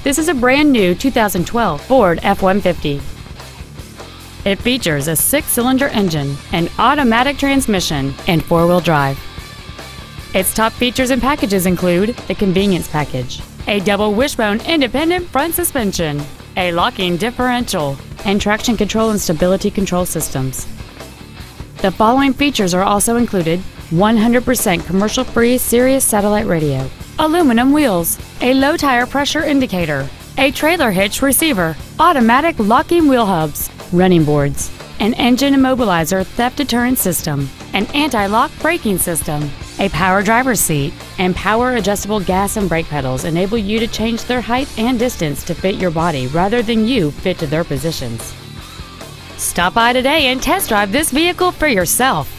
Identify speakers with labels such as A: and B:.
A: This is a brand new 2012 Ford F-150. It features a 6-cylinder engine, an automatic transmission, and 4-wheel drive. Its top features and packages include the convenience package, a double wishbone independent front suspension, a locking differential, and traction control and stability control systems. The following features are also included: 100% commercial-free Sirius satellite radio, aluminum wheels, a low tire pressure indicator, a trailer hitch receiver, automatic locking wheel hubs, running boards, an engine immobilizer theft deterrent system, an anti-lock braking system, a power driver's seat, and power adjustable gas and brake pedals enable you to change their height and distance to fit your body rather than you fit to their positions. Stop by today and test drive this vehicle for yourself.